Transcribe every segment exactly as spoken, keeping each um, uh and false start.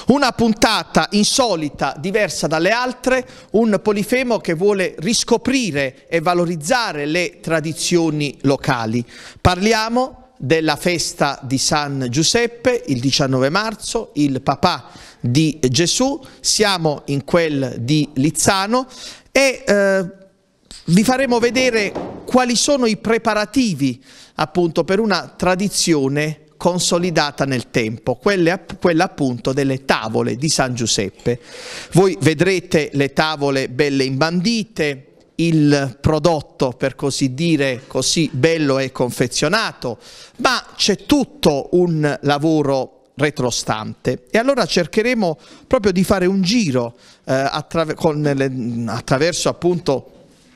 Una puntata insolita, diversa dalle altre, un Polifemo che vuole riscoprire e valorizzare le tradizioni locali. Parliamo della festa di San Giuseppe, il diciannove marzo, il papà di Gesù. Siamo in quel di Lizzano e eh, vi faremo vedere quali sono i preparativi appunto per una tradizione consolidata nel tempo, quelle, quella appunto delle tavole di San Giuseppe. Voi vedrete le tavole belle imbandite, il prodotto per così dire così bello e confezionato, ma c'è tutto un lavoro retrostante e allora cercheremo proprio di fare un giro eh, attraver con le, attraverso appunto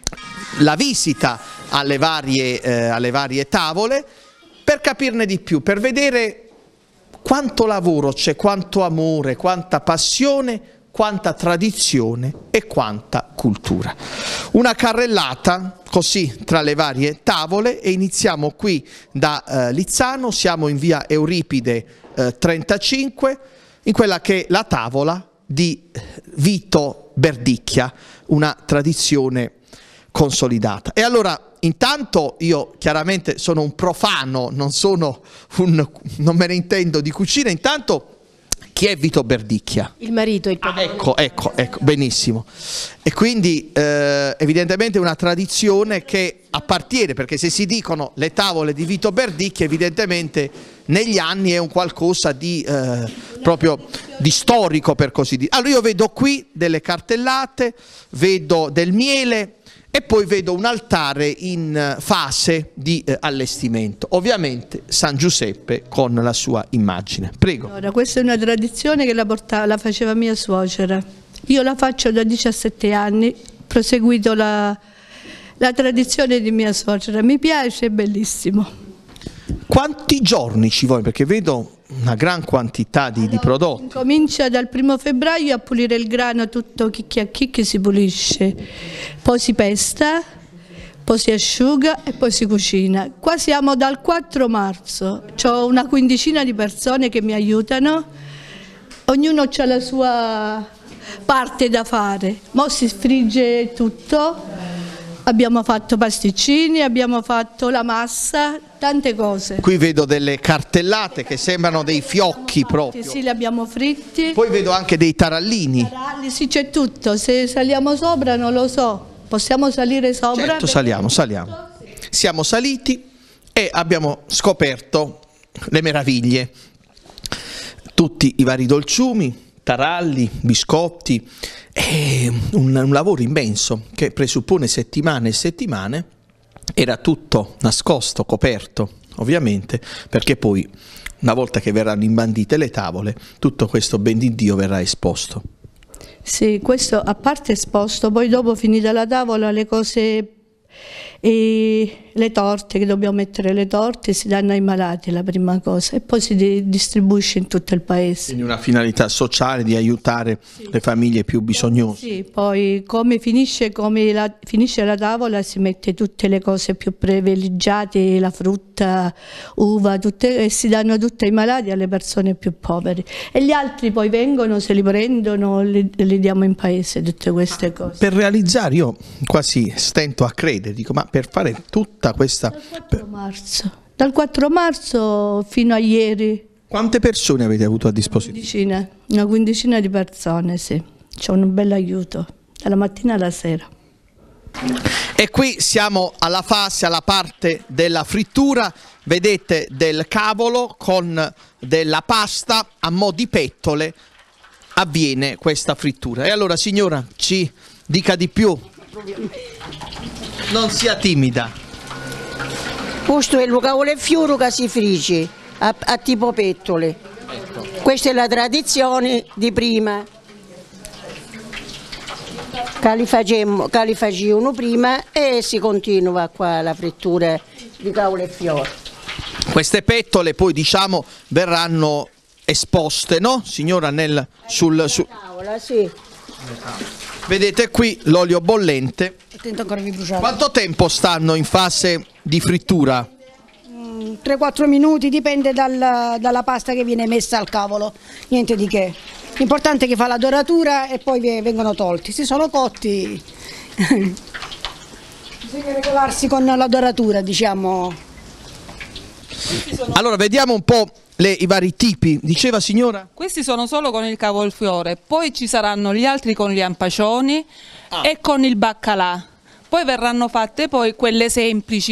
la visita alle varie, eh, alle varie tavole, per capirne di più, per vedere quanto lavoro c'è, quanto amore, quanta passione, quanta tradizione e quanta cultura. Una carrellata così tra le varie tavole e iniziamo qui da eh, Lizzano, siamo in via Euripide eh, trentacinque, in quella che è la tavola di Vito Berdicchia, una tradizione consolidata. E allora intanto io chiaramente sono un profano, non sono un, non me ne intendo di cucina. Intanto chi è Vito Berdicchia? Il marito, il ah, ecco, ecco, ecco, benissimo. E quindi eh, evidentemente una tradizione che appartiene, perché se si dicono le tavole di Vito Berdicchia, evidentemente negli anni è un qualcosa di eh, proprio di storico, per così dire. Allora io vedo qui delle cartellate, vedo del miele e poi vedo un altare in fase di eh, allestimento, ovviamente San Giuseppe con la sua immagine. Prego. Allora, questa è una tradizione che la, portava, la faceva mia suocera, io la faccio da diciassette anni, proseguito la, la tradizione di mia suocera, mi piace, è bellissimo. Quanti giorni ci vuole? Perché vedo una gran quantità di, allora, di prodotti. Comincia dal primo febbraio a pulire il grano, tutto chicchi a chicchi si pulisce, poi si pesta, poi si asciuga e poi si cucina. Qua siamo dal quattro marzo, ho una quindicina di persone che mi aiutano, ognuno ha la sua parte da fare, mo si frigge tutto. Abbiamo fatto pasticcini, abbiamo fatto la massa, tante cose. Qui vedo delle cartellate che sembrano dei fiocchi proprio. Sì, li abbiamo fritti. Poi vedo anche dei tarallini. Taralli, sì, c'è tutto. Se saliamo sopra non lo so. Possiamo salire sopra? Certo, saliamo, saliamo. Siamo saliti e abbiamo scoperto le meraviglie. Tutti i vari dolciumi, taralli, biscotti, è un, un lavoro immenso che presuppone settimane e settimane, era tutto nascosto, coperto ovviamente, perché poi una volta che verranno imbandite le tavole tutto questo ben di Dio verrà esposto. Sì, questo a parte esposto, poi dopo finita la tavola le cose e le torte, che dobbiamo mettere le torte, si danno ai malati la prima cosa e poi si distribuisce in tutto il paese. Quindi una finalità sociale di aiutare sì. le famiglie più bisognose. Sì, poi come finisce, come la, finisce la tavola si mette tutte le cose più privilegiate, la frutta, uva, tutte, e si danno tutte ai malati e alle persone più povere. E gli altri poi vengono, se li prendono, li, li diamo in paese tutte queste cose. Per realizzare, io quasi stento a credere, dico ma per fare tutta questa... Dal quattro marzo, dal quattro marzo fino a ieri. Quante persone avete avuto a disposizione? Una quindicina, una quindicina di persone, sì. C'è un bel aiuto, dalla mattina alla sera. E qui siamo alla fase, alla parte della frittura, vedete del cavolo con della pasta a mo' di pettole avviene questa frittura. E allora signora ci dica di più, non sia timida. Questo è il cavolo e fiore che si frigge a, a tipo pettole. Ecco. Questa è la tradizione di prima. Che li, facemmo, che li facevano prima e si continua qua la frittura di cavolo e fiore. Queste pettole poi diciamo verranno esposte, no signora, nel, sul, su... tavola, sì. Vedete qui l'olio bollente. Quanto tempo stanno in fase di frittura? tre quattro minuti, dipende dal, dalla pasta che viene messa al cavolo, niente di che. l'importante è che fa la doratura e poi vengono tolti. Se sono cotti bisogna regolarsi con la doratura, diciamo. Allora vediamo un po' le, i vari tipi, diceva signora? Questi sono solo con il cavolfiore, poi ci saranno gli altri con gli ampacioni ah. e con il baccalà. Poi verranno fatte poi quelle semplici,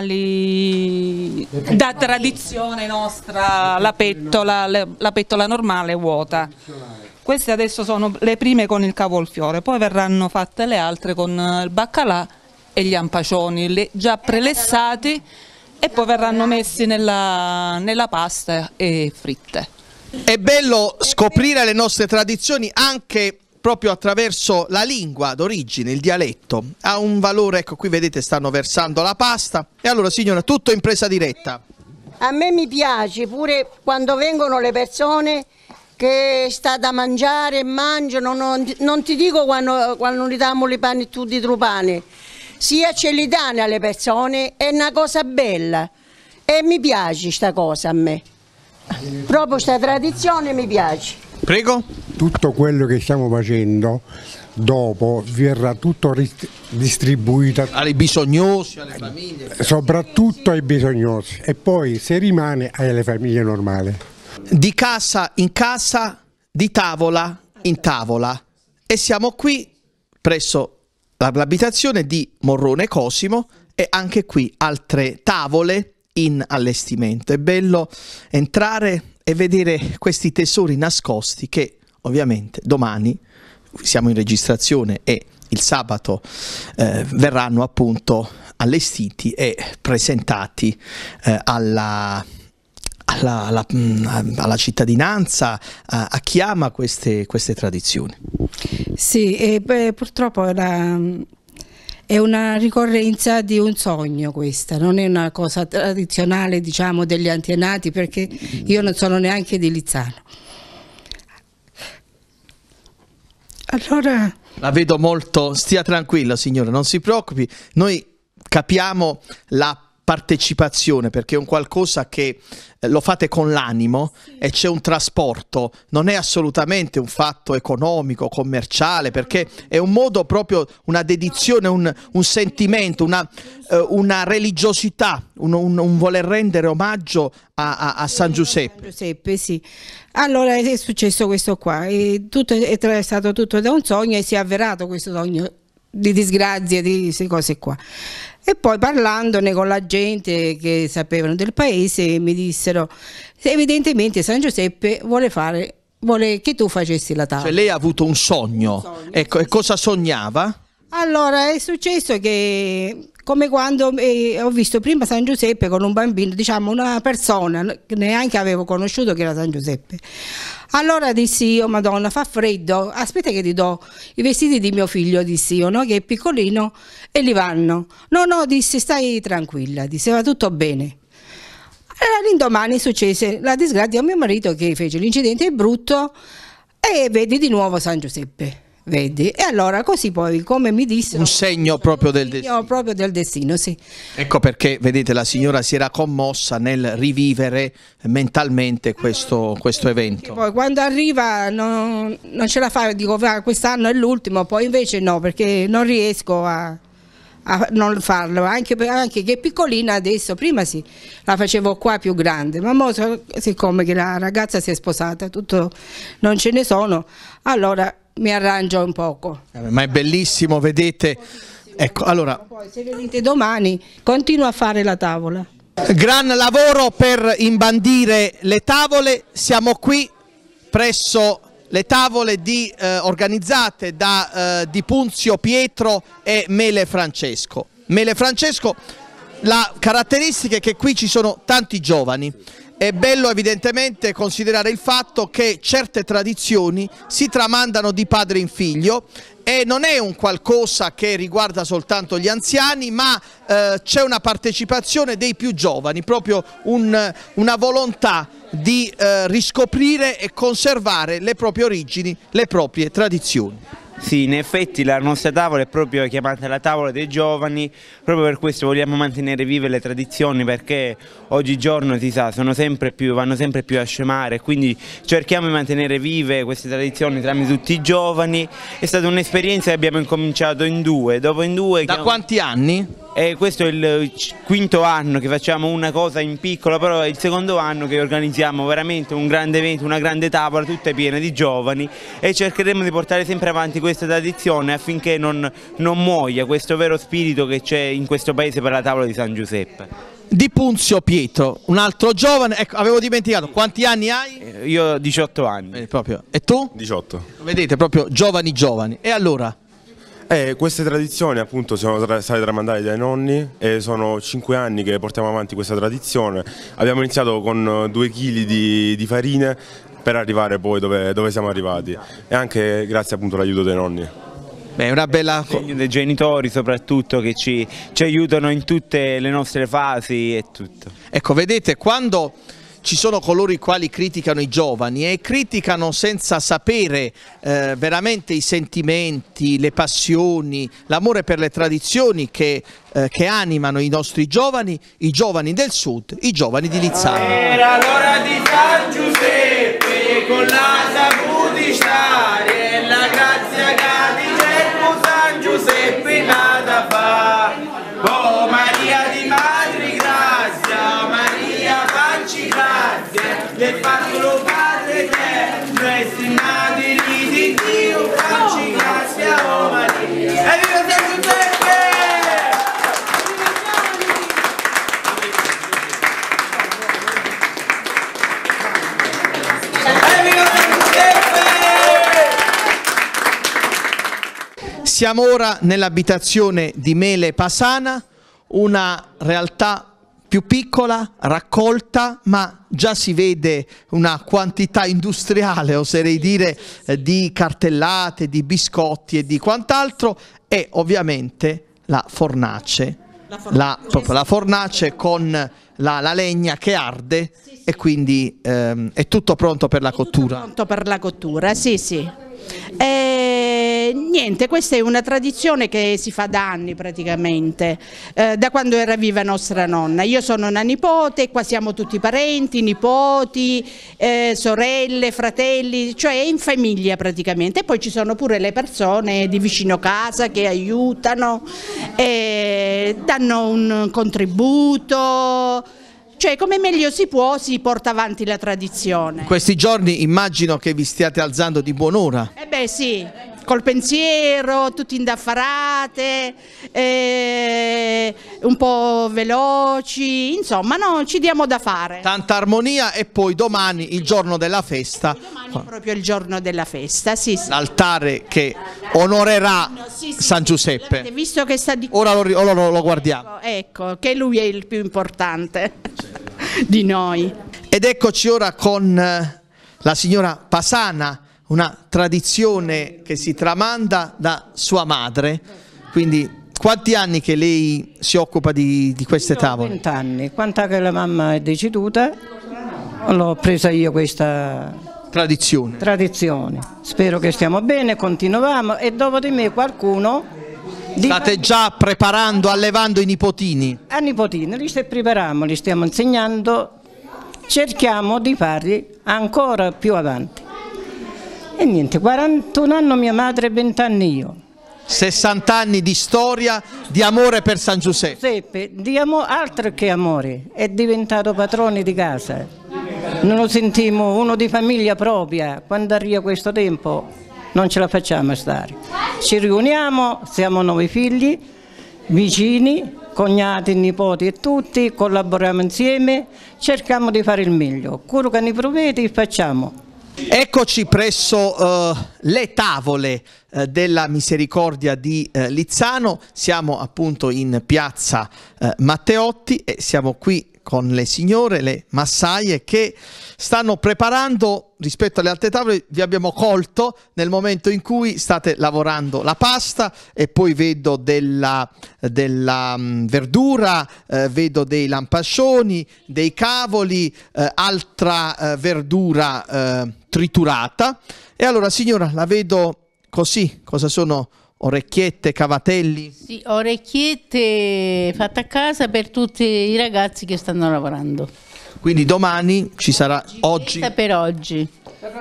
normali, da tradizione nostra, la pettola, la pettola normale vuota. Queste adesso sono le prime con il cavolfiore, poi verranno fatte le altre con il baccalà e gli ampacioni, le, già prelessati, e poi verranno messi nella, nella pasta e fritte. È bello scoprire le nostre tradizioni anche proprio attraverso la lingua d'origine, il dialetto. Ha un valore, ecco qui vedete stanno versando la pasta. E allora signora, tutto in presa diretta. A me mi piace pure quando vengono le persone che sta da mangiare e mangiano, non, non ti dico quando, quando gli diamo i pani tutti i trupani, sia ce li danno alle persone, è una cosa bella e mi piace sta cosa a me, proprio sta tradizione mi piace. Prego. Tutto quello che stiamo facendo dopo verrà tutto distribuito ai bisognosi, alle famiglie. Soprattutto ai bisognosi e poi se rimane alle famiglie normali. Di casa in casa, di tavola in tavola, e siamo qui presso l'abitazione di Morrone Cosimo e anche qui altre tavole in allestimento. È bello entrare e vedere questi tesori nascosti che ovviamente domani, siamo in registrazione e il sabato eh, verranno appunto allestiti e presentati eh, alla Alla, alla, alla cittadinanza, a, a chi ama queste, queste tradizioni. Sì, e beh, purtroppo è una, è una ricorrenza di un sogno questa, non è una cosa tradizionale diciamo degli antenati, perché io non sono neanche di Lizzano. Allora... La vedo molto, stia tranquilla signora, non si preoccupi, noi capiamo la partecipazione perché è un qualcosa che eh, lo fate con l'animo e c'è un trasporto, non è assolutamente un fatto economico, commerciale, perché è un modo proprio, una dedizione, un, un sentimento, una, eh, una religiosità, un, un, un voler rendere omaggio a, a, a San Giuseppe. San Giuseppe, sì. Allora è successo questo qua, e tutto, è, è stato tutto da un sogno e si è avverato questo sogno di disgrazie, di queste cose qua. E poi parlandone con la gente che sapevano del paese mi dissero evidentemente San Giuseppe vuole fare, vuole che tu facessi la tavola. Cioè lei ha avuto un sogno, un sogno ecco, sì. E cosa sognava? Allora è successo che come quando eh, ho visto prima San Giuseppe con un bambino, diciamo una persona che neanche avevo conosciuto che era San Giuseppe. Allora dissi io, Madonna, fa freddo, aspetta che ti do i vestiti di mio figlio, dissi io, no? Che è piccolino, e li vanno. No, no, dissi, stai tranquilla, disse, va tutto bene. Allora l'indomani successe la disgrazia a mio marito che fece l'incidente brutto e vedi di nuovo San Giuseppe. Vedi? E allora così poi, come mi dissero... Un segno proprio del destino. proprio del destino, sì. Ecco perché, vedete, la signora si era commossa nel rivivere mentalmente questo, questo evento. E poi quando arriva non, non ce la fa, dico quest'anno è l'ultimo, poi invece no, perché non riesco a, a non farlo, anche, anche che piccolina adesso, prima sì, la facevo qua più grande, ma mo, siccome che la ragazza si è sposata, tutto, non ce ne sono, allora... mi arrangio un poco. Ma è bellissimo, vedete. Ecco, allora. Poi se venite domani continuo a fare la tavola. Gran lavoro per imbandire le tavole. Siamo qui presso le tavole di, eh, organizzate da eh, Di Punzio Pietro e Mele Francesco. Mele Francesco, la caratteristica è che qui ci sono tanti giovani. È bello evidentemente considerare il fatto che certe tradizioni si tramandano di padre in figlio e non è un qualcosa che riguarda soltanto gli anziani, ma eh, c'è una partecipazione dei più giovani, proprio un, una volontà di eh, riscoprire e conservare le proprie origini, le proprie tradizioni. Sì, in effetti la nostra tavola è proprio chiamata la tavola dei giovani, proprio per questo vogliamo mantenere vive le tradizioni, perché oggigiorno si sa, sono sempre più, vanno sempre più a scemare, quindi cerchiamo di mantenere vive queste tradizioni tramite tutti i giovani. È stata un'esperienza che abbiamo incominciato in due, dopo in due... Da quanti anni? E questo è il quinto anno che facciamo una cosa in piccolo, però è il secondo anno che organizziamo veramente un grande evento, una grande tavola tutta piena di giovani, e cercheremo di portare sempre avanti questa tradizione affinché non, non muoia questo vero spirito che c'è in questo paese per la tavola di San Giuseppe. Di Punzio Pietro, un altro giovane, ecco, avevo dimenticato, quanti anni hai? Io diciotto anni. Eh, proprio. E tu? diciotto. Vedete, proprio giovani giovani. E allora? Eh, queste tradizioni appunto sono tra state tramandate dai nonni e sono cinque anni che portiamo avanti questa tradizione. Abbiamo iniziato con due chili di, di farine per arrivare poi dove, dove siamo arrivati, e anche grazie appunto all'aiuto dei nonni. Beh, una bella... dei genitori soprattutto, che ci, ci aiutano in tutte le nostre fasi e tutto. Ecco, vedete, quando ci sono coloro i quali criticano i giovani e criticano senza sapere eh, veramente i sentimenti, le passioni, l'amore per le tradizioni che, eh, che animano i nostri giovani, i giovani del sud, i giovani di Lizzano. Era l'ora di San Giuseppe con la saputi stare e la grazia che di cerco San Giuseppe nata fa. Oh Maria di Madre Grazia, Maria facci grazia, le fatto Padre eterno, e si nati di Dio, facci grazia, oh Maria. E viva San Giuseppe! E viva San Giuseppe! Siamo ora nell'abitazione di Mele Pasana, una realtà più piccola, raccolta, ma già si vede una quantità industriale, oserei dire, eh, di cartellate, di biscotti e di quant'altro, e ovviamente la fornace, la fornace, la, proprio la fornace con la, la legna che arde, sì, sì. E quindi ehm, è tutto pronto per la cottura. Tutto pronto per la cottura, sì sì. Eh, niente, questa è una tradizione che si fa da anni praticamente, eh, da quando era viva nostra nonna. Io sono una nipote, qua siamo tutti parenti, nipoti, eh, sorelle, fratelli, cioè è in famiglia praticamente. E poi ci sono pure le persone di vicino casa che aiutano, eh, danno un contributo. Cioè, come meglio si può, si porta avanti la tradizione. In questi giorni immagino che vi stiate alzando di buon'ora. Eh beh sì, col pensiero, tutti indaffarate, eh, un po' veloci, insomma no, ci diamo da fare. Tanta armonia, e poi domani il giorno della festa. Domani è proprio il giorno della festa, sì sì. L'altare che onorerà no, sì, sì, San Giuseppe. Visto che sta di... Ora lo, lo, lo, lo guardiamo. Ecco, che lui è il più importante di noi. Ed eccoci ora con la signora Pasana, una tradizione che si tramanda da sua madre. Quindi quanti anni che lei si occupa di, di queste io tavole? vent'anni, quant'è che la mamma è deceduta, l'ho presa io questa tradizione. tradizione. Spero che stiamo bene, continuiamo, e dopo di me qualcuno... State già preparando, allevando i nipotini? A nipotini, li stiamo preparando, li stiamo insegnando, cerchiamo di farli ancora più avanti. E niente, quarantuno anni mia madre e venti anni io. sessanta anni di storia, di amore per San Giuseppe. Giuseppe, di amo, altro che amore, è diventato padrone di casa. Non lo sentiamo uno di famiglia propria. Quando arriva questo tempo non ce la facciamo a stare. Ci riuniamo, siamo nove figli, vicini, cognati, nipoti e tutti, collaboriamo insieme, cerchiamo di fare il meglio. Quello che ne provvedi facciamo. Eccoci presso uh, le tavole uh, della Misericordia di uh, Lizzano. Siamo appunto in piazza uh, Matteotti e siamo qui con le signore, le massaie, che stanno preparando, rispetto alle altre tavole vi abbiamo colto nel momento in cui state lavorando la pasta, e poi vedo della, della um, verdura, eh, vedo dei lampascioni, dei cavoli, eh, altra eh, verdura eh, triturata. E allora signora, la vedo così, cosa sono? Orecchiette, cavatelli? Sì, orecchiette fatte a casa per tutti i ragazzi che stanno lavorando. Quindi domani ci sarà, oggi? Per oggi.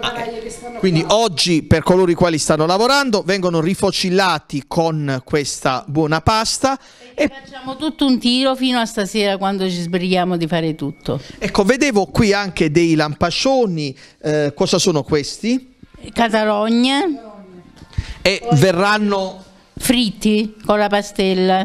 Quindi oggi per coloro i quali stanno lavorando vengono rifocillati con questa buona pasta. E facciamo tutto un tiro fino a stasera quando ci sbrighiamo di fare tutto. Ecco, vedevo qui anche dei lampascioni, eh, cosa sono questi? Catarogne. E verranno fritti con la pastella.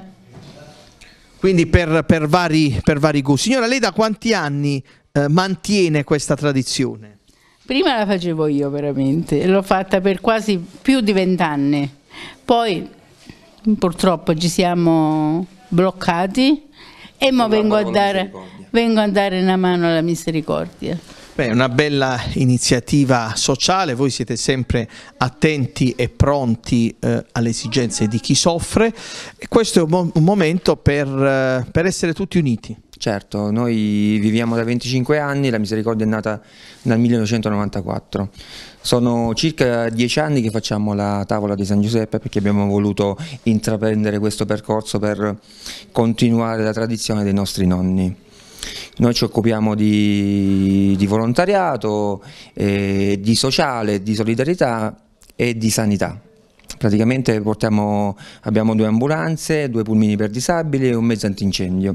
Quindi per, per, vari, per vari gusti. Signora, lei da quanti anni eh, mantiene questa tradizione? Prima la facevo io veramente, l'ho fatta per quasi più di vent'anni. Poi purtroppo ci siamo bloccati e mo vengo a, dare, vengo a dare una mano alla misericordia. Beh, è una bella iniziativa sociale, voi siete sempre attenti e pronti eh, alle esigenze di chi soffre e questo è un, mo un momento per, eh, per essere tutti uniti. Certo, noi viviamo da venticinque anni, la Misericordia è nata nel millenovecentonovantaquattro. Sono circa dieci anni che facciamo la tavola di San Giuseppe perché abbiamo voluto intraprendere questo percorso per continuare la tradizione dei nostri nonni. Noi ci occupiamo di, di volontariato, eh, di sociale, di solidarietà e di sanità. Praticamente portiamo, abbiamo due ambulanze, due pulmini per disabili e un mezzo antincendio.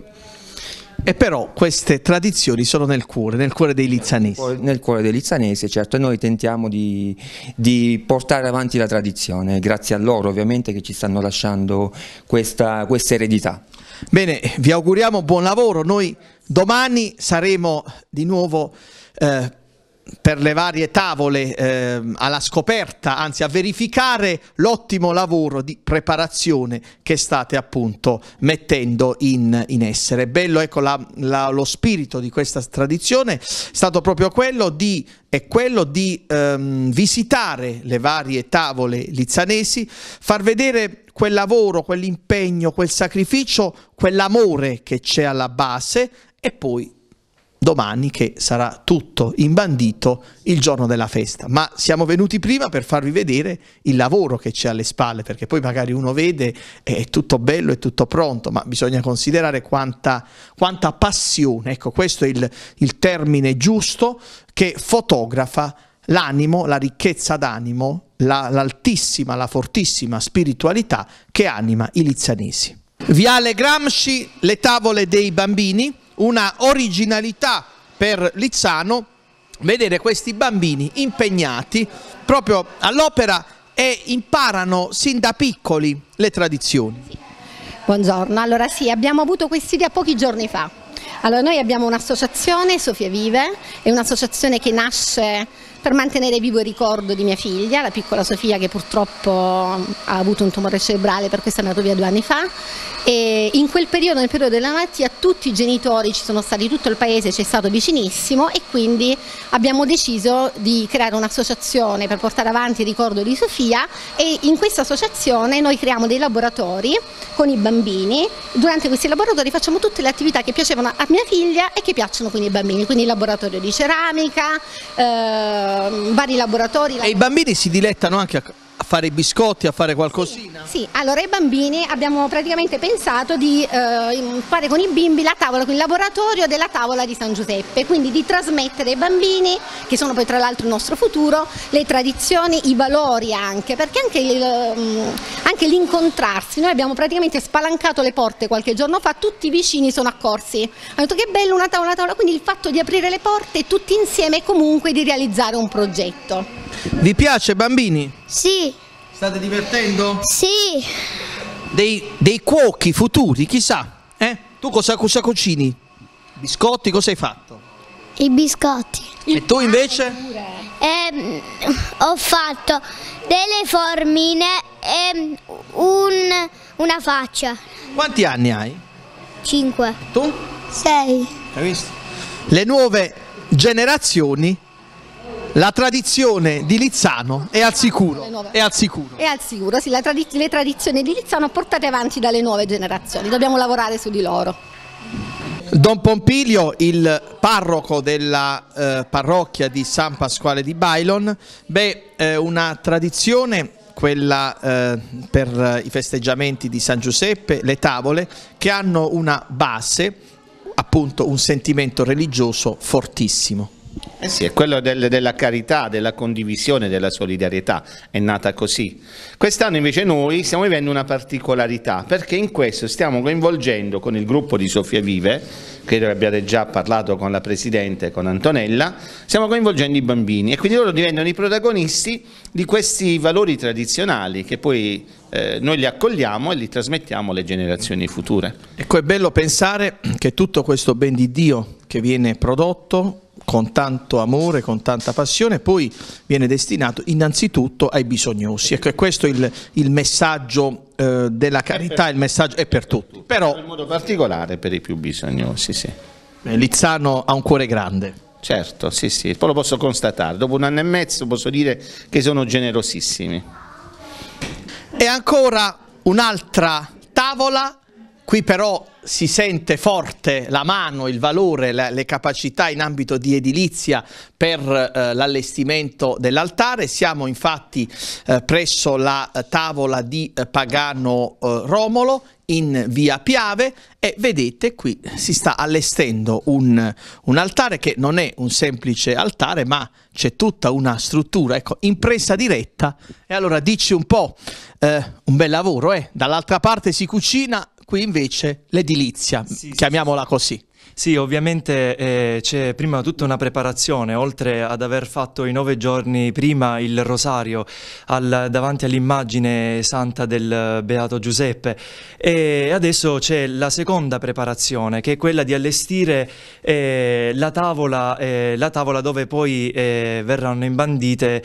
E però queste tradizioni sono nel cuore, nel cuore dei lizzanesi. Nel cuore dei lizzanesi, certo, e noi tentiamo di, di portare avanti la tradizione, grazie a loro ovviamente che ci stanno lasciando questa, questa eredità. Bene, vi auguriamo buon lavoro, noi domani saremo di nuovo eh, per le varie tavole eh, alla scoperta, anzi a verificare l'ottimo lavoro di preparazione che state appunto mettendo in, in essere. Bello, ecco, la, la, lo spirito di questa tradizione è stato proprio quello di, è quello di ehm, visitare le varie tavole lizzanesi, far vedere quel lavoro, quell'impegno, quel sacrificio, quell'amore che c'è alla base e poi domani che sarà tutto imbandito il giorno della festa. Ma siamo venuti prima per farvi vedere il lavoro che c'è alle spalle, perché poi magari uno vede è tutto bello, è tutto pronto, ma bisogna considerare quanta, quanta passione, ecco questo è il, il termine giusto, che fotografa l'animo, la ricchezza d'animo, l'altissima, la, la fortissima spiritualità che anima i lizzanesi. Viale Gramsci, le tavole dei bambini, una originalità per Lizzano, vedere questi bambini impegnati proprio all'opera e imparano sin da piccoli le tradizioni. Buongiorno, allora sì, abbiamo avuto quest'idea pochi giorni fa. Allora noi abbiamo un'associazione, Sofia Vive, è un'associazione che nasce per mantenere vivo il ricordo di mia figlia, la piccola Sofia, che purtroppo ha avuto un tumore cerebrale, per questo è andato via due anni fa. E in quel periodo, nel periodo della malattia, tutti i genitori ci sono stati, tutto il paese ci è stato vicinissimo e quindi abbiamo deciso di creare un'associazione per portare avanti il ricordo di Sofia e in questa associazione noi creiamo dei laboratori con i bambini. Durante questi laboratori facciamo tutte le attività che piacevano a mia figlia e che piacciono quindi ai bambini, quindi il laboratorio di ceramica, eh, vari laboratori. E i bambini si dilettano anche a a fare i biscotti, a fare qualcosina? Sì, sì, allora i bambini abbiamo praticamente pensato di eh, fare con i bimbi la tavola, con il laboratorio della tavola di San Giuseppe, quindi di trasmettere ai bambini, che sono poi tra l'altro il nostro futuro, le tradizioni, i valori anche, perché anche l'incontrarsi, noi abbiamo praticamente spalancato le porte qualche giorno fa, tutti i vicini sono accorsi, hanno detto che bello una tavola, una tavola, quindi il fatto di aprire le porte tutti insieme e comunque di realizzare un progetto. Vi piace bambini? Sì. State divertendo? Sì. Dei, dei cuochi futuri, chissà. Eh? Tu cosa, cosa cucini? Biscotti, cosa hai fatto? I biscotti. E tu invece? Eh, ho fatto delle formine e un, una faccia. Quanti anni hai? Cinque. Tu? Sei. Hai visto? Le nuove generazioni, la tradizione di Lizzano è al sicuro. È al sicuro. È al sicuro, sì, la tradi le tradizioni di Lizzano portate avanti dalle nuove generazioni, dobbiamo lavorare su di loro. Don Pompilio, il parroco della eh, parrocchia di San Pasquale di Bailon, beh, eh, una tradizione quella eh, per i festeggiamenti di San Giuseppe, le tavole che hanno una base, appunto un sentimento religioso fortissimo. Eh sì, è quello del, della carità, della condivisione, della solidarietà, è nata così. Quest'anno invece noi stiamo vivendo una particolarità, perché in questo stiamo coinvolgendo con il gruppo di Sofia Vive, credo che abbiate già parlato con la Presidente, con Antonella, stiamo coinvolgendo i bambini e quindi loro diventano i protagonisti di questi valori tradizionali che poi eh, noi li accogliamo e li trasmettiamo alle generazioni future. Ecco, è bello pensare che tutto questo ben di Dio che viene prodotto con tanto amore, con tanta passione, poi viene destinato innanzitutto ai bisognosi. Ecco, e questo è il, il messaggio eh, della carità, il messaggio è per tutti. Però, in modo particolare per i più bisognosi, sì. Lizzano ha un cuore grande. Certo, sì, sì, poi lo posso constatare. Dopo un anno e mezzo posso dire che sono generosissimi. E ancora un'altra tavola. Qui però si sente forte la mano, il valore, le, le capacità in ambito di edilizia per eh, l'allestimento dell'altare. Siamo infatti eh, presso la eh, tavola di eh, Pagano eh, Romolo in via Piave e vedete qui si sta allestendo un, un altare che non è un semplice altare, ma c'è tutta una struttura, ecco, impresa diretta. E allora dici un po', eh, un bel lavoro, eh? Dall'altra parte si cucina, qui invece l'edilizia, sì, chiamiamola così. Sì, ovviamente eh, c'è prima tutta una preparazione, oltre ad aver fatto i nove giorni prima il rosario al, davanti all'immagine santa del Beato Giuseppe, e adesso c'è la seconda preparazione, che è quella di allestire eh, la, tavola, eh, la tavola dove poi eh, verranno imbandite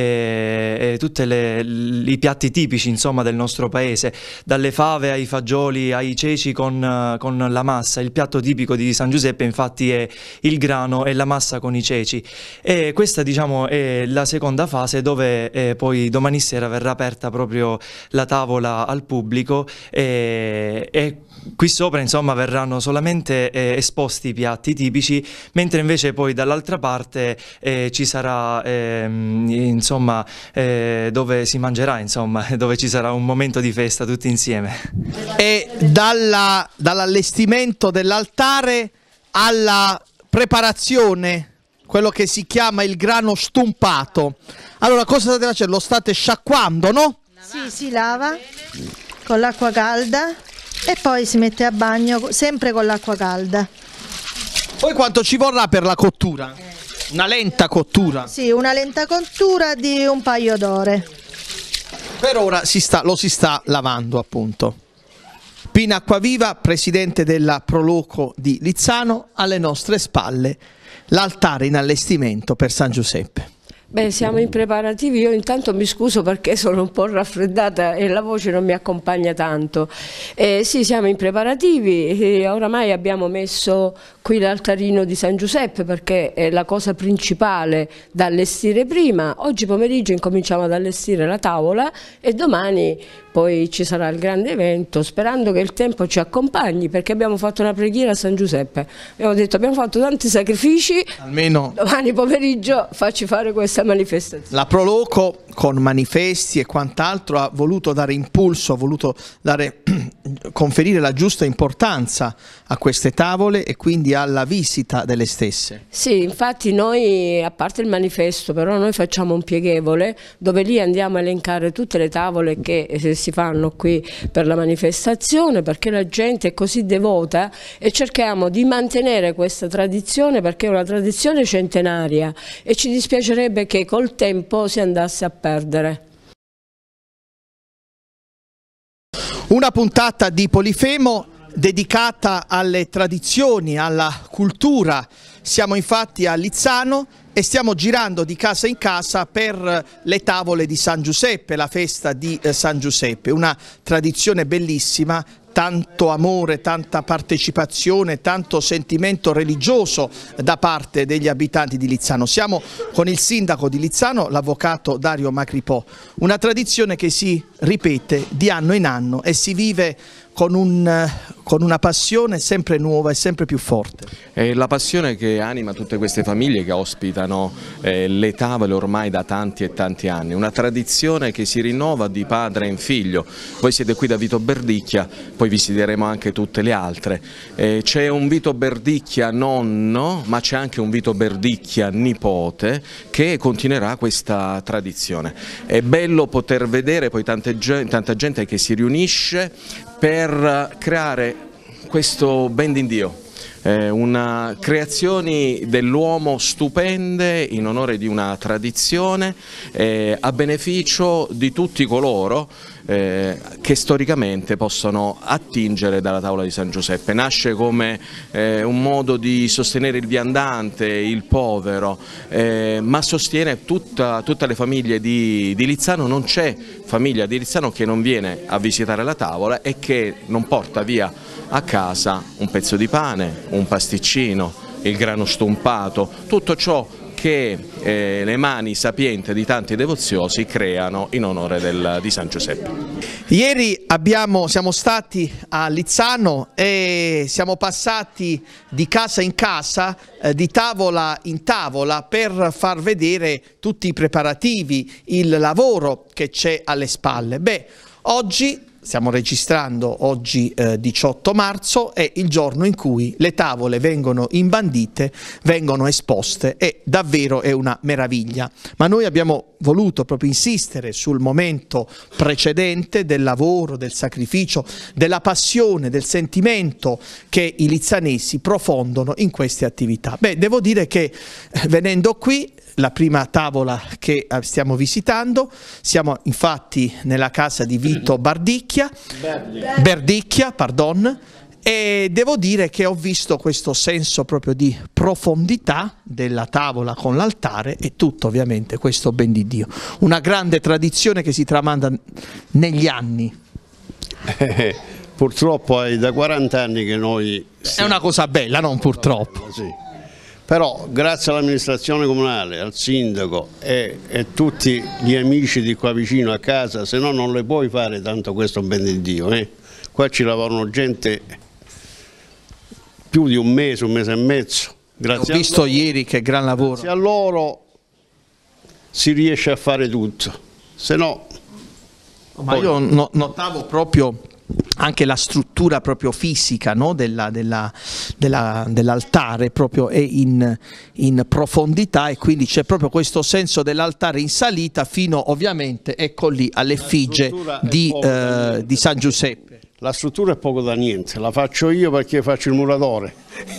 eh, tutti i piatti tipici, insomma, del nostro paese, dalle fave ai fagioli ai ceci con, con la massa. Il piatto tipico di San Giuseppe infatti è il grano e la massa con i ceci, e questa, diciamo, è la seconda fase, dove eh, poi domani sera verrà aperta proprio la tavola al pubblico e, e qui sopra, insomma, verranno solamente eh, esposti i piatti tipici, mentre invece poi dall'altra parte eh, ci sarà eh, insomma eh, dove si mangerà, insomma, dove ci sarà un momento di festa tutti insieme. E dalla, dall'allestimento dell'altare alla preparazione, quello che si chiama il grano stumpato, allora cosa state facendo? Lo state sciacquando, no? Sì, si lava con l'acqua calda e poi si mette a bagno sempre con l'acqua calda. Poi quanto ci vorrà per la cottura? Una lenta cottura? Sì, una lenta cottura di un paio d'ore. Per ora si sta, lo si sta lavando, appunto. Pina Acquaviva, presidente della Proloco di Lizzano, alle nostre spalle l'altare in allestimento per San Giuseppe. Beh, siamo in preparativi, io intanto mi scuso perché sono un po' raffreddata e la voce non mi accompagna tanto. Eh, sì, siamo in preparativi, e oramai abbiamo messo qui l'altarino di San Giuseppe perché è la cosa principale da allestire prima. Oggi pomeriggio incominciamo ad allestire la tavola e domani poi ci sarà il grande evento, sperando che il tempo ci accompagni, perché abbiamo fatto una preghiera a San Giuseppe. Abbiamo detto abbiamo fatto tanti sacrifici, almeno domani pomeriggio facci fare questa manifestazione. La Proloco con manifesti e quant'altro ha voluto dare impulso, ha voluto dare, conferire la giusta importanza a queste tavole e quindi alla visita delle stesse. Sì, infatti noi, a parte il manifesto, però noi facciamo un pieghevole dove lì andiamo a elencare tutte le tavole che eh, si fanno qui per la manifestazione, perché la gente è così devota e cerchiamo di mantenere questa tradizione perché è una tradizione centenaria e ci dispiacerebbe che col tempo si andasse a perdere. Una puntata di Polifemo dedicata alle tradizioni, alla cultura. Siamo infatti a Lizzano e stiamo girando di casa in casa per le tavole di San Giuseppe, la festa di San Giuseppe, una tradizione bellissima, tanto amore, tanta partecipazione, tanto sentimento religioso da parte degli abitanti di Lizzano. Siamo con il sindaco di Lizzano, l'avvocato Dario Macripò, una tradizione che si ripete di anno in anno e si vive con un con una passione sempre nuova e sempre più forte. È la passione che anima tutte queste famiglie che ospitano eh, le tavole ormai da tanti e tanti anni, una tradizione che si rinnova di padre in figlio. Voi siete qui da Vito Berdicchia, poi visiteremo anche tutte le altre. Eh, c'è un Vito Berdicchia nonno, ma c'è anche un Vito Berdicchia nipote che continuerà questa tradizione. È bello poter vedere poi tante, tanta gente che si riunisce per creare questo ben di Dio. Eh, una creazioni dell'uomo stupende in onore di una tradizione eh, a beneficio di tutti coloro eh, che storicamente possono attingere dalla tavola di San Giuseppe. Nasce come eh, un modo di sostenere il viandante, il povero, eh, ma sostiene tutta, tutte le famiglie di, di Lizzano. Non c'è famiglia di Lizzano che non viene a visitare la tavola e che non porta via a casa un pezzo di pane, un pasticcino, il grano stumpato, tutto ciò che eh, le mani sapienti di tanti devoziosi creano in onore del, di San Giuseppe. Ieri abbiamo, siamo stati a Lizzano e siamo passati di casa in casa, eh, di tavola in tavola, per far vedere tutti i preparativi, il lavoro che c'è alle spalle. Beh, oggi stiamo registrando, oggi eh, diciotto marzo, è il giorno in cui le tavole vengono imbandite, vengono esposte, e davvero è una meraviglia. Ma noi abbiamo voluto proprio insistere sul momento precedente del lavoro, del sacrificio, della passione, del sentimento che i lizzanesi profondono in queste attività. Beh, devo dire che eh, venendo qui, la prima tavola che stiamo visitando, siamo infatti nella casa di Vito Berdicchia, Berdicchia, pardon, e devo dire che ho visto questo senso proprio di profondità della tavola con l'altare e tutto ovviamente questo ben di Dio. Una grande tradizione che si tramanda negli anni. Eh, purtroppo è da quaranta anni che noi... È una cosa bella, non purtroppo. Sì. Però grazie all'amministrazione comunale, al sindaco e a tutti gli amici di qua vicino a casa, se no non le puoi fare tanto questo ben di Dio. Eh? Qua ci lavorano gente più di un mese, un mese e mezzo. Grazie Ho visto ieri che gran lavoro. Grazie a loro si riesce a fare tutto, se no... Ma poi... io no, notavo proprio anche la struttura proprio fisica, no? della, della, della, dell'altare proprio è in, in profondità, e quindi c'è proprio questo senso dell'altare in salita fino ovviamente, ecco lì, all'effigie di, eh, di San Giuseppe. La struttura è poco da niente, la faccio io perché faccio il muratore.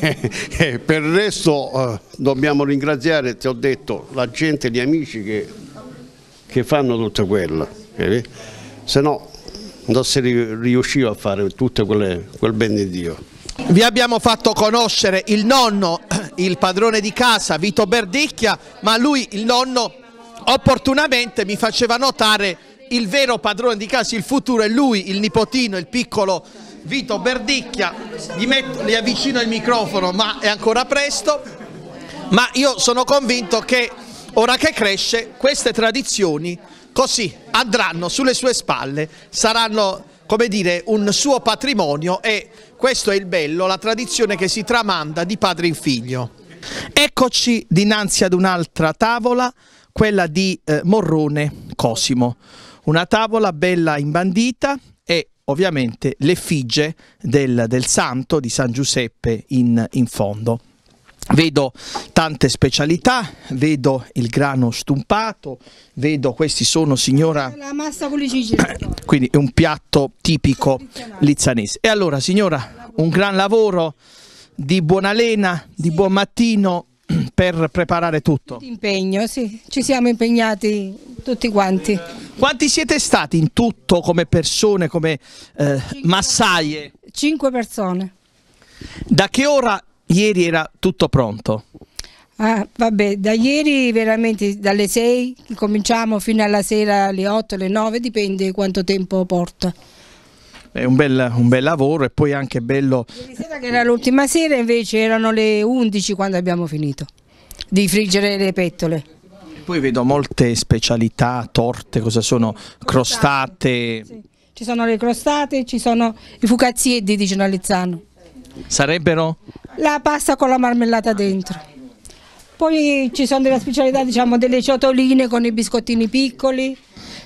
Per il resto eh, dobbiamo ringraziare, ti ho detto, la gente, gli amici che, che fanno tutto quello, eh? Se no non si riusciva a fare tutto quelle, quel ben di Dio. Vi abbiamo fatto conoscere il nonno, il padrone di casa, Vito Berdicchia, ma lui, il nonno, opportunamente mi faceva notare il vero padrone di casa, il futuro è lui, il nipotino, il piccolo Vito Berdicchia. Gli, metto, gli avvicino il microfono, ma è ancora presto. Ma io sono convinto che ora che cresce queste tradizioni così andranno sulle sue spalle, saranno, come dire, un suo patrimonio, e questo è il bello, la tradizione che si tramanda di padre in figlio. Eccoci dinanzi ad un'altra tavola, quella di eh, Morrone Cosimo, una tavola bella imbandita e ovviamente l'effigie del, del santo di San Giuseppe in, in fondo. Vedo tante specialità, vedo il grano stumpato, vedo, questi sono, signora, la massa con le cicce. Quindi è un piatto tipico lizzanese. E allora, signora, un gran lavoro, di buona lena, di buon mattino per preparare tutto. Impegno, sì, ci siamo impegnati tutti quanti. Quanti siete stati in tutto come persone, come eh, massaie? Cinque persone. Da che ora? Ieri era tutto pronto? Ah, vabbè, da ieri veramente dalle sei cominciamo fino alla sera alle otto, alle nove, dipende quanto tempo porta. È un bel, un bel lavoro, e poi anche bello... Ieri sera, che era l'ultima sera, invece erano le undici quando abbiamo finito di friggere le pettole. Poi vedo molte specialità, torte, cosa sono? Crostate... Sì. ci sono le crostate, ci sono i fucazzieddi, dicono a Lizzano. Sarebbero? La pasta con la marmellata dentro. Poi ci sono delle specialità, diciamo, delle ciotoline con i biscottini piccoli,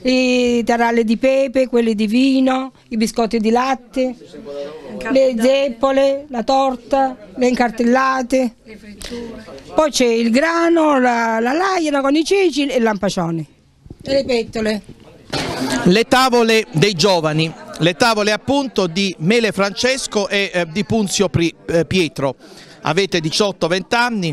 i taralli di pepe, quelli di vino, i biscotti di latte, le zeppole, la torta, le incartellate. Poi c'è il grano, la, la laiera con i ceci e il lampacione. E le pettole. Le tavole dei giovani, le tavole appunto di Mele Francesco e eh, di Punzio Pri, eh, Pietro. Avete diciotto venti anni,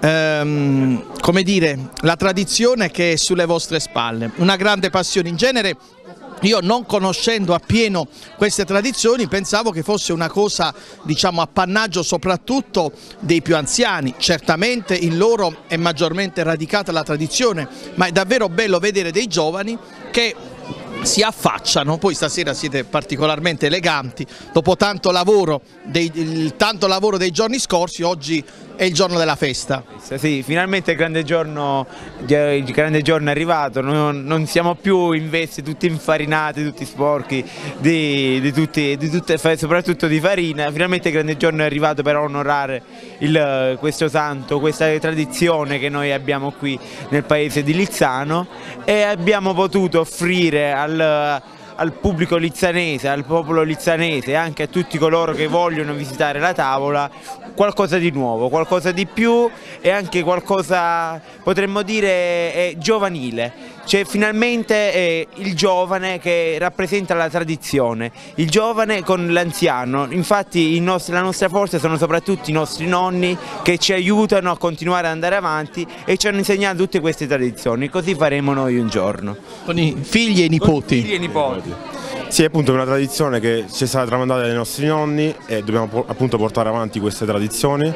ehm, come dire, la tradizione che è sulle vostre spalle, una grande passione. In genere io, non conoscendo appieno queste tradizioni, pensavo che fosse una cosa, diciamo, appannaggio soprattutto dei più anziani. Certamente in loro è maggiormente radicata la tradizione, ma è davvero bello vedere dei giovani che si affacciano. Poi stasera siete particolarmente eleganti, dopo tanto lavoro, dei, il tanto lavoro dei giorni scorsi, oggi è il giorno della festa. Sì, finalmente il grande giorno, il grande giorno è arrivato, non, non siamo più in vesti tutti infarinati, tutti sporchi, di, di tutti, di tutte, soprattutto di farina. Finalmente il grande giorno è arrivato per onorare il, questo santo, questa tradizione che noi abbiamo qui nel paese di Lizzano, e abbiamo potuto offrire al, al pubblico lizzanese, al popolo lizzanese e anche a tutti coloro che vogliono visitare la tavola qualcosa di nuovo, qualcosa di più, e anche qualcosa, potremmo dire, eh, giovanile. C'è finalmente eh, il giovane che rappresenta la tradizione, il giovane con l'anziano. Infatti il nostro, la nostra forza sono soprattutto i nostri nonni, che ci aiutano a continuare ad andare avanti e ci hanno insegnato tutte queste tradizioni. Così faremo noi un giorno. Con i figli e i nipoti. Figli e nipoti. Sì, appunto è una tradizione che ci è stata tramandata dai nostri nonni e dobbiamo appunto portare avanti queste tradizioni.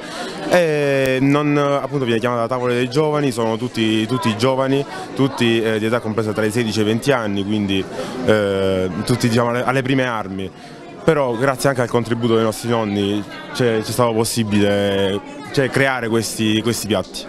E non, appunto viene chiamata la tavola dei giovani, sono tutti, tutti giovani, tutti eh, di età compresa tra i sedici e i venti anni, quindi eh, tutti, diciamo, alle, alle prime armi. Però grazie anche al contributo dei nostri nonni c'è stato possibile, cioè, creare questi, questi piatti.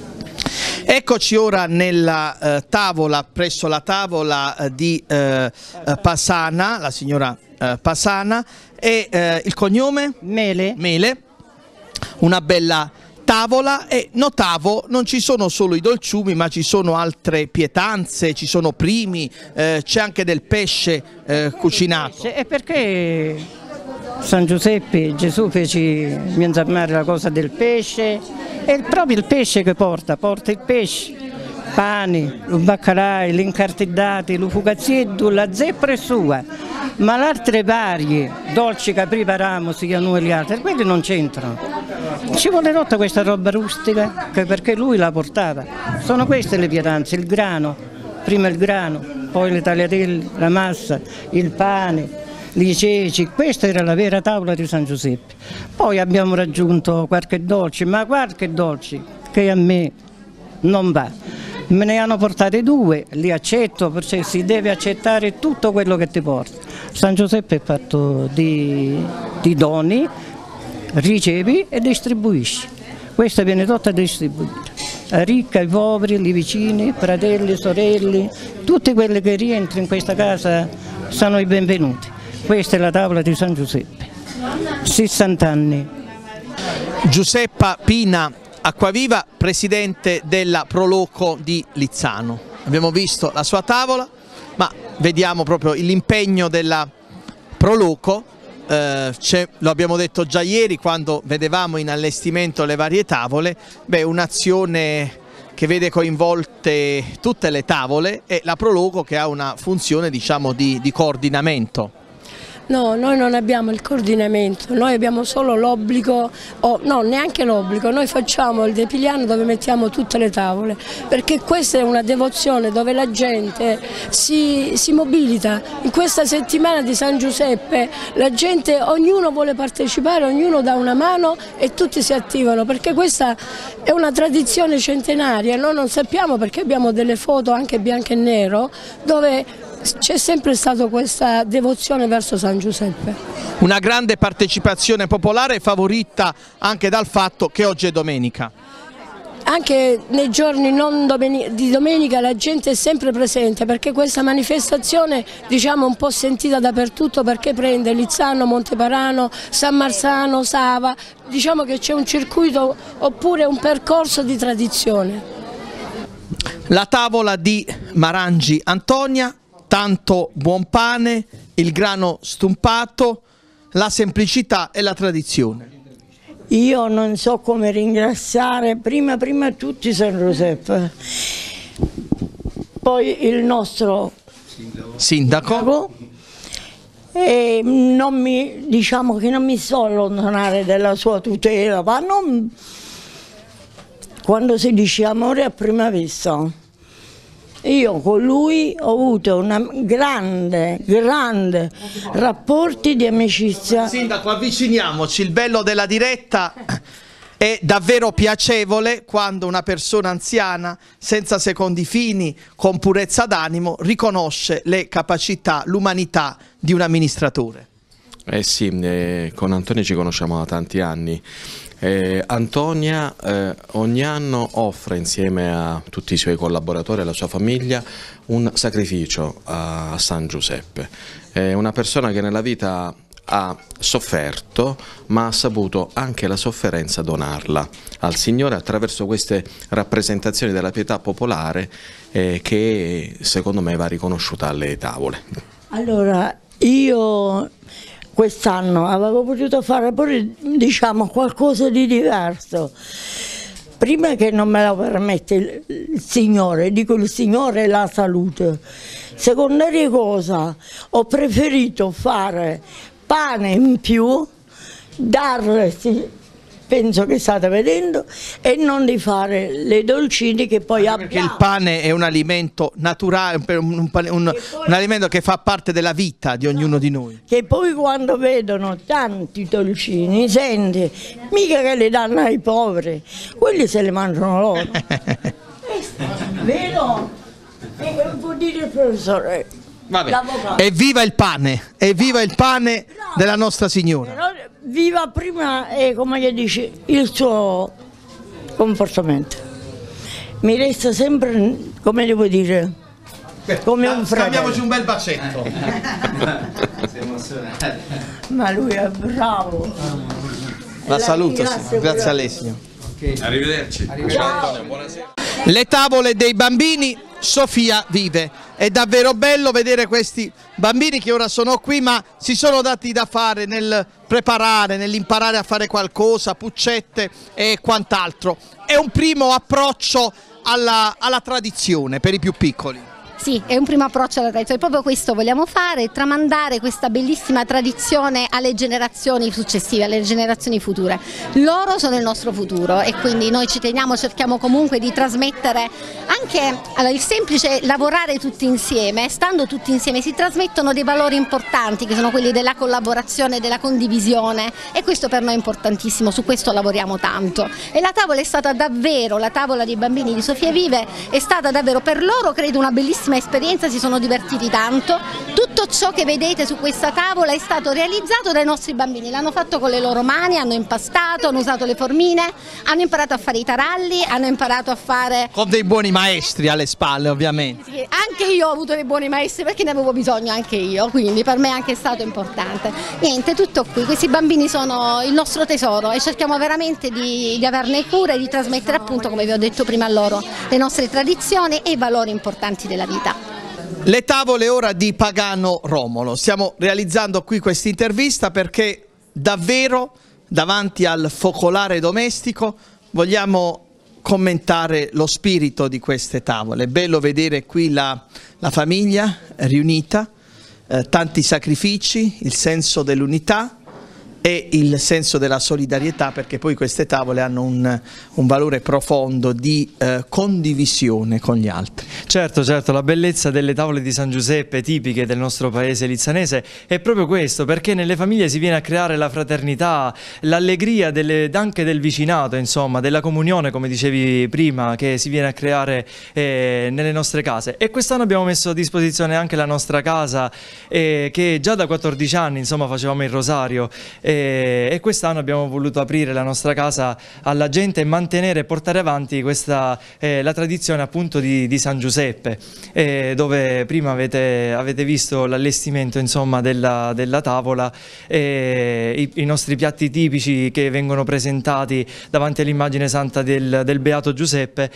Eccoci ora nella eh, tavola, presso la tavola eh, di eh, Pasana, la signora eh, Pasana, e eh, il cognome? Mele. Mele, una bella tavola, e notavo non ci sono solo i dolciumi ma ci sono altre pietanze, ci sono primi, eh, c'è anche del pesce eh, cucinato. E perché San Giuseppe, Gesù fece inzammare la cosa del pesce, è proprio il pesce che porta, porta il pesce, pani, il baccalà, gli incartellati, il fugazzetto, la zeppa è sua, ma le altre varie, dolci che prepariamo sia noi gli altri, quelli non c'entrano. Ci vuole tutta questa roba rustica, che perché lui la portava. Sono queste le pietanze, il grano, prima il grano, poi le tagliatelle, la massa, il pane, i ceci. Questa era la vera tavola di San Giuseppe. Poi abbiamo raggiunto qualche dolce, ma qualche dolce che a me non va. Me ne hanno portate due, li accetto, perché si deve accettare tutto quello che ti porta. San Giuseppe è fatto di, di doni, ricevi e distribuisci. Questa viene tutta distribuita. A ricca, ai poveri, ai vicini, fratelli, sorelle, tutti quelli che rientrano in questa casa sono i benvenuti. Questa è la tavola di San Giuseppe, sessanta anni. Giuseppa Pina Acquaviva, presidente della Proloco di Lizzano. Abbiamo visto la sua tavola, ma vediamo proprio l'impegno della Proloco. Eh, lo abbiamo detto già ieri quando vedevamo in allestimento le varie tavole, beh, un'azione che vede coinvolte tutte le tavole, e la Proloco che ha una funzione, diciamo, di, di coordinamento. No, noi non abbiamo il coordinamento, noi abbiamo solo l'obbligo, o no, neanche l'obbligo, noi facciamo il Depigliano dove mettiamo tutte le tavole, perché questa è una devozione dove la gente si, si mobilita. In questa settimana di San Giuseppe la gente, ognuno vuole partecipare, ognuno dà una mano e tutti si attivano, perché questa è una tradizione centenaria. Noi non sappiamo, perché abbiamo delle foto anche bianco e nero dove c'è sempre stata questa devozione verso San Giuseppe. Una grande partecipazione popolare favorita anche dal fatto che oggi è domenica. anche nei giorni non domenica, di domenica la gente è sempre presente, perché questa manifestazione, diciamo, un po' sentita dappertutto, perché prende Lizzano, Monteparano, San Marzano, Sava, diciamo che c'è un circuito oppure un percorso di tradizione. La tavola di Marangi Antonia, tanto buon pane, il grano stumpato, la semplicità e la tradizione. Io non so come ringraziare prima, prima tutti San Giuseppe, poi il nostro sindaco, e non mi, diciamo che non mi so allontanare dalla sua tutela, ma non, quando si dice amore a prima vista. Io con lui ho avuto una grande, grande rapporti di amicizia. Sindaco, avviciniamoci, il bello della diretta è davvero piacevole quando una persona anziana, senza secondi fini, con purezza d'animo, riconosce le capacità, l'umanità di un amministratore. Eh sì, eh, con Antonia ci conosciamo da tanti anni. Eh, Antonia eh, ogni anno offre insieme a tutti i suoi collaboratori e alla sua famiglia un sacrificio a San Giuseppe. È una persona che nella vita ha sofferto, ma ha saputo anche la sofferenza donarla al Signore attraverso queste rappresentazioni della pietà popolare eh, che secondo me va riconosciuta alle tavole. Allora, io quest'anno avevo potuto fare pure, diciamo, qualcosa di diverso. Prima che non me lo permette il, il Signore, dico il Signore e la salute. Secondaria cosa, ho preferito fare pane in più, darle, penso che state vedendo, e non di fare le dolcini che poi abbiamo. Perché il pane è un alimento naturale, un, un, un, un, un alimento che fa parte della vita di ognuno di noi. Che poi quando vedono tanti dolcini, senti, mica che li danno ai poveri, quelli se li mangiano loro. Vero? E può dire il professore. Evviva il pane, evviva il pane della Nostra Signora. Però viva prima, eh, come che dice, il suo comportamento. Mi resta sempre, come devo dire, come un fratello. Scambiamoci un bel bacetto. Ma lui è bravo. La saluto, grazie, grazie a lei, signor. Okay. Arrivederci. Arrivederci. Antonio, buonasera. Le tavole dei bambini, Sofia vive. È davvero bello vedere questi bambini che ora sono qui, ma si sono dati da fare nel preparare, nell'imparare a fare qualcosa, puccette e quant'altro. È un primo approccio alla, alla tradizione per i più piccoli. Sì, è un primo approccio alla tradizione, proprio questo vogliamo fare, tramandare questa bellissima tradizione alle generazioni successive, alle generazioni future. Loro sono il nostro futuro e quindi noi ci teniamo, cerchiamo comunque di trasmettere anche, allora, il semplice lavorare tutti insieme, stando tutti insieme si trasmettono dei valori importanti che sono quelli della collaborazione, della condivisione, e questo per noi è importantissimo, su questo lavoriamo tanto. E la tavola è stata davvero, la tavola dei bambini di Sofia Vive è stata davvero per loro, credo, una bellissima esperienza, si sono divertiti tanto. Tutto ciò che vedete su questa tavola è stato realizzato dai nostri bambini, l'hanno fatto con le loro mani, hanno impastato, hanno usato le formine, hanno imparato a fare i taralli, hanno imparato a fare... Con dei buoni maestri alle spalle, ovviamente. Sì, anche io ho avuto dei buoni maestri perché ne avevo bisogno anche io, quindi per me è anche stato importante. Niente, tutto qui, questi bambini sono il nostro tesoro e cerchiamo veramente di, di averne cura e di trasmettere, appunto, come vi ho detto prima a loro, le nostre tradizioni e i valori importanti della vita. Le tavole ora di Pagano Romolo. Stiamo realizzando qui questa intervista perché davvero davanti al focolare domestico vogliamo commentare lo spirito di queste tavole. È bello vedere qui la, la famiglia riunita, eh, tanti sacrifici, il senso dell'unità e il senso della solidarietà, perché poi queste tavole hanno un, un valore profondo di eh, condivisione con gli altri. Certo, certo, la bellezza delle tavole di San Giuseppe tipiche del nostro paese lizzanese è proprio questo, perché nelle famiglie si viene a creare la fraternità, l'allegria anche del vicinato, insomma, della comunione, come dicevi prima, che si viene a creare eh, nelle nostre case. E quest'anno abbiamo messo a disposizione anche la nostra casa, eh, che già da quattordici anni, insomma, facevamo il rosario, eh, e quest'anno abbiamo voluto aprire la nostra casa alla gente e mantenere e portare avanti questa, eh, la tradizione appunto di, di San Giuseppe. Giuseppe, eh, dove prima avete, avete visto l'allestimento, insomma, della, della tavola, eh, i, i nostri piatti tipici che vengono presentati davanti all'immagine santa del, del Beato Giuseppe,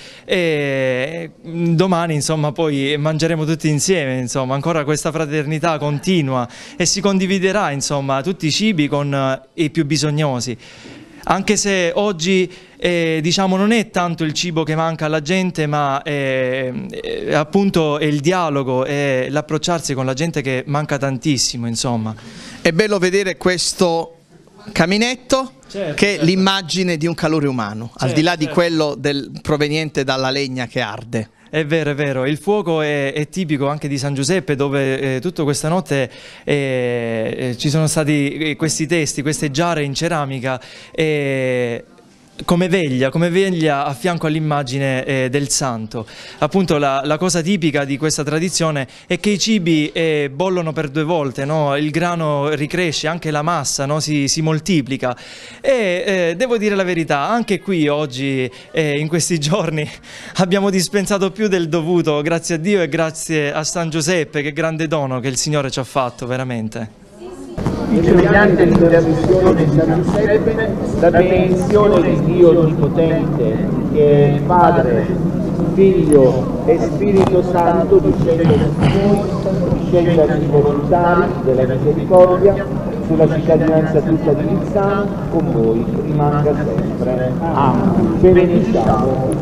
e domani, insomma, poi mangeremo tutti insieme, insomma, ancora questa fraternità continua e si condividerà, insomma, tutti i cibi con i più bisognosi. Anche se oggi eh, diciamo, non è tanto il cibo che manca alla gente, ma è, è, appunto è il dialogo e l'approcciarsi con la gente che manca tantissimo, insomma. È bello vedere questo caminetto, certo, che è certo. l'immagine di un calore umano, certo, al di là certo. di quello del, proveniente dalla legna che arde. È vero, è vero, il fuoco è, è tipico anche di San Giuseppe, dove eh, tutta questa notte eh, eh, ci sono stati questi testi, queste giare in ceramica, eh, come veglia, come veglia a fianco all'immagine eh, del santo. Appunto la, la cosa tipica di questa tradizione è che i cibi eh, bollono per due volte, no? Il grano ricresce, anche la massa, no? si, si moltiplica, e eh, devo dire la verità, anche qui oggi, eh, in questi giorni, abbiamo dispensato più del dovuto, grazie a Dio e grazie a San Giuseppe, che grande dono che il Signore ci ha fatto, veramente. Mediante l'intercessione di San Giuseppe, la benedizione di Dio Onnipotente, che è il Padre, Figlio e Spirito Santo, discenda su noi, discenda sui volontari della misericordia, sulla cittadinanza tutta di Lizzano, con voi rimanga sempre. Amen. Benediciamo.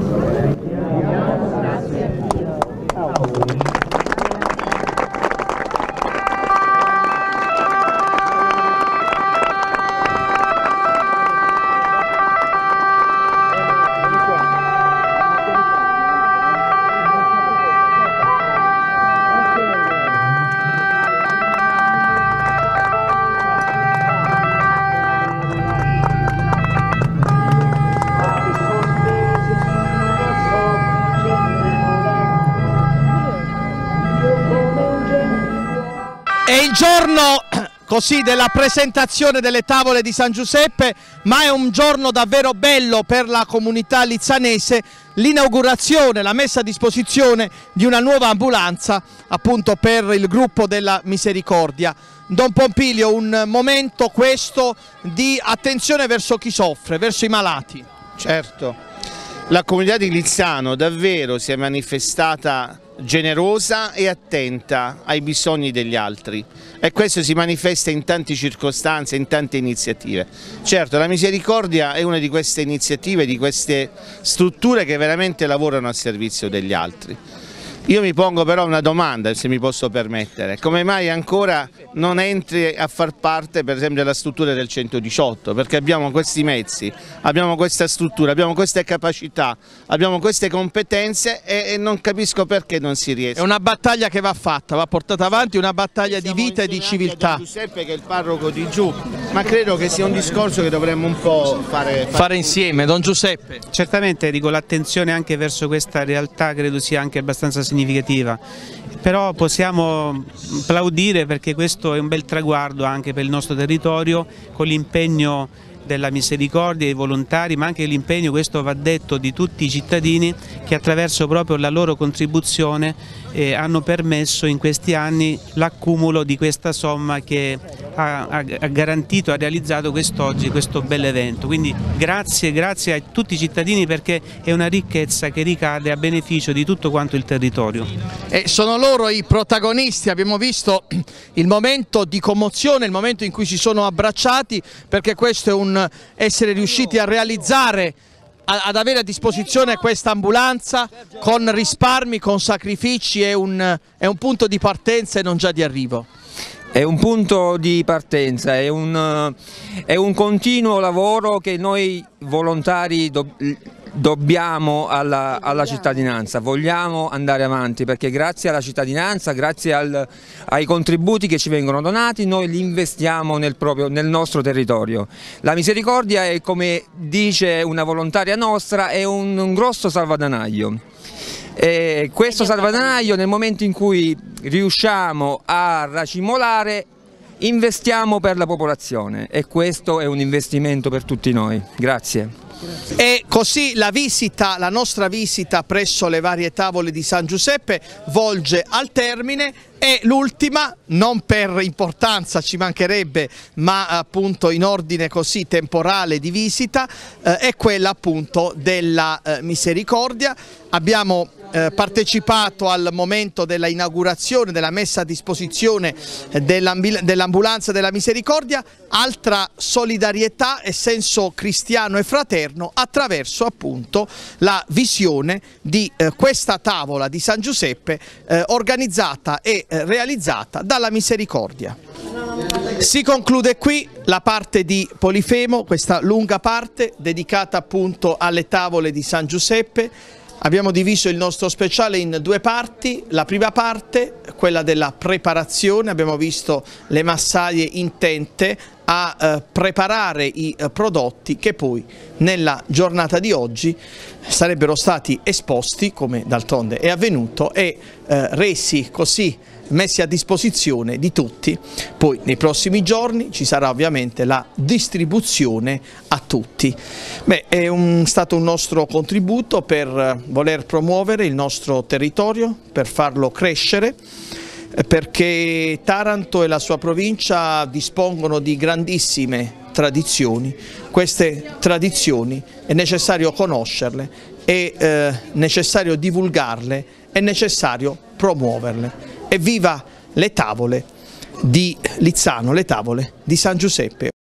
A voi. È il giorno così della presentazione delle tavole di San Giuseppe, ma è un giorno davvero bello per la comunità lizzanese, l'inaugurazione, la messa a disposizione di una nuova ambulanza appunto per il gruppo della Misericordia. Don Pompilio, un momento questo di attenzione verso chi soffre, verso i malati. Certo, la comunità di Lizzano davvero si è manifestata generosa e attenta ai bisogni degli altri, e questo si manifesta in tante circostanze, in tante iniziative. Certo, la Misericordia è una di queste iniziative, di queste strutture che veramente lavorano a servizio degli altri. Io mi pongo però una domanda, se mi posso permettere: come mai ancora non entri a far parte per esempio della struttura del centodiciotto? Perché abbiamo questi mezzi, abbiamo questa struttura, abbiamo queste capacità, abbiamo queste competenze e, e non capisco perché non si riesce. È una battaglia che va fatta, va portata avanti, una battaglia di vita e di civiltà. Don Giuseppe, che è il parroco di giù, ma credo che sia un discorso che dovremmo un po' fare, fare, fare insieme. Don Giuseppe. Certamente, dico, l'attenzione anche verso questa realtà credo sia anche abbastanza significativa, però possiamo applaudire perché questo è un bel traguardo anche per il nostro territorio, con l'impegno della Misericordia, dei volontari, ma anche l'impegno, questo va detto, di tutti i cittadini che attraverso proprio la loro contribuzione eh, hanno permesso in questi anni l'accumulo di questa somma che ha, ha, ha garantito, ha realizzato quest'oggi questo bel evento. Quindi grazie, grazie a tutti i cittadini, perché è una ricchezza che ricade a beneficio di tutto quanto il territorio. E sono loro i protagonisti, abbiamo visto il momento di commozione, il momento in cui si sono abbracciati, perché questo è un essere riusciti a realizzare, ad avere a disposizione questa ambulanza con risparmi, con sacrifici, è un, è un punto di partenza e non già di arrivo. È un punto di partenza, è un, è un continuo lavoro che noi volontari do, dobbiamo alla, alla cittadinanza, vogliamo andare avanti perché grazie alla cittadinanza, grazie al, ai contributi che ci vengono donati, noi li investiamo nel, proprio, nel nostro territorio. La misericordia è, come dice una volontaria nostra, è un, un grosso salvadanaio. E questo salvadanaio, nel momento in cui riusciamo a racimolare, investiamo per la popolazione e questo è un investimento per tutti noi. Grazie. E così la visita, la nostra visita presso le varie tavole di San Giuseppe volge al termine e l'ultima, non per importanza ci mancherebbe, ma appunto in ordine così temporale di visita, eh, è quella appunto della eh, misericordia. Abbiamo eh, partecipato al momento della inaugurazione, della messa a disposizione dell'ambulanza della misericordia, altra solidarietà e senso cristiano e fraterno attraverso appunto la visione di eh, questa tavola di San Giuseppe eh, organizzata e eh, realizzata dalla misericordia. Si conclude qui la parte di Polifemo, questa lunga parte dedicata appunto alle tavole di San Giuseppe. Abbiamo diviso il nostro speciale in due parti, la prima parte, quella della preparazione, abbiamo visto le massaie intente a eh, preparare i eh, prodotti che poi nella giornata di oggi sarebbero stati esposti, come d'altronde è avvenuto, e eh, resi così messi a disposizione di tutti. Poi nei prossimi giorni ci sarà ovviamente la distribuzione a tutti. Beh, è un, stato un nostro contributo per voler promuovere il nostro territorio, per farlo crescere, perché Taranto e la sua provincia dispongono di grandissime tradizioni. Queste tradizioni è necessario conoscerle, è eh, necessario divulgarle, è necessario promuoverle. Evviva le tavole di Lizzano, le tavole di San Giuseppe.